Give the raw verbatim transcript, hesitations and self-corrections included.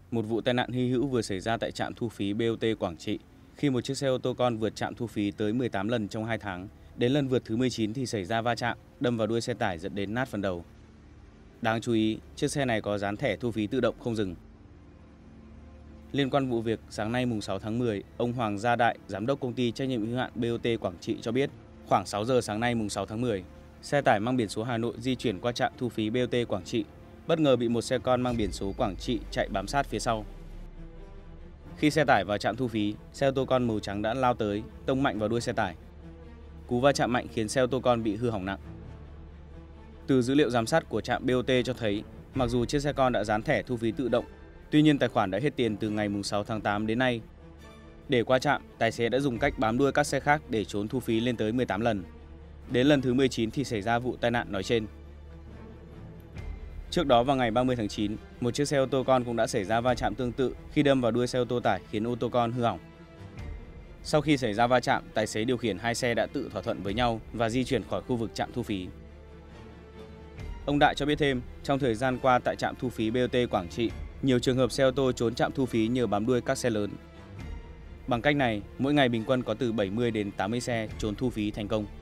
Một vụ tai nạn hy hữu vừa xảy ra tại trạm thu phí bê o tê Quảng Trị khi một chiếc xe ô tô con vượt trạm thu phí tới mười tám lần trong hai tháng. Đến lần vượt thứ mười chín thì xảy ra va chạm, đâm vào đuôi xe tải dẫn đến nát phần đầu. Đáng chú ý, chiếc xe này có dán thẻ thu phí tự động không dừng. Liên quan vụ việc, sáng nay mùng sáu tháng mười, ông Hoàng Gia Đại, giám đốc công ty trách nhiệm hữu hạn bê o tê Quảng Trị cho biết, khoảng sáu giờ sáng nay mùng sáu tháng mười, xe tải mang biển số Hà Nội di chuyển qua trạm thu phí bê o tê Quảng Trị, bất ngờ bị một xe con mang biển số Quảng Trị chạy bám sát phía sau. Khi xe tải vào trạm thu phí, xe ô tô con màu trắng đã lao tới, tông mạnh vào đuôi xe tải. Cú va chạm mạnh khiến xe ô tô con bị hư hỏng nặng. Từ dữ liệu giám sát của trạm bê o tê cho thấy, mặc dù chiếc xe con đã dán thẻ thu phí tự động, tuy nhiên tài khoản đã hết tiền từ ngày mùng sáu tháng tám đến nay. Để qua trạm, tài xế đã dùng cách bám đuôi các xe khác để trốn thu phí lên tới mười tám lần. Đến lần thứ mười chín thì xảy ra vụ tai nạn nói trên. Trước đó vào ngày ba mươi tháng chín, một chiếc xe ô tô con cũng đã xảy ra va chạm tương tự khi đâm vào đuôi xe ô tô tải khiến ô tô con hư hỏng. Sau khi xảy ra va chạm, tài xế điều khiển hai xe đã tự thỏa thuận với nhau và di chuyển khỏi khu vực trạm thu phí. Ông Đại cho biết thêm, trong thời gian qua tại trạm thu phí bê o tê Quảng Trị, nhiều trường hợp xe ô tô trốn trạm thu phí nhờ bám đuôi các xe lớn. Bằng cách này, mỗi ngày bình quân có từ bảy mươi đến tám mươi xe trốn thu phí thành công.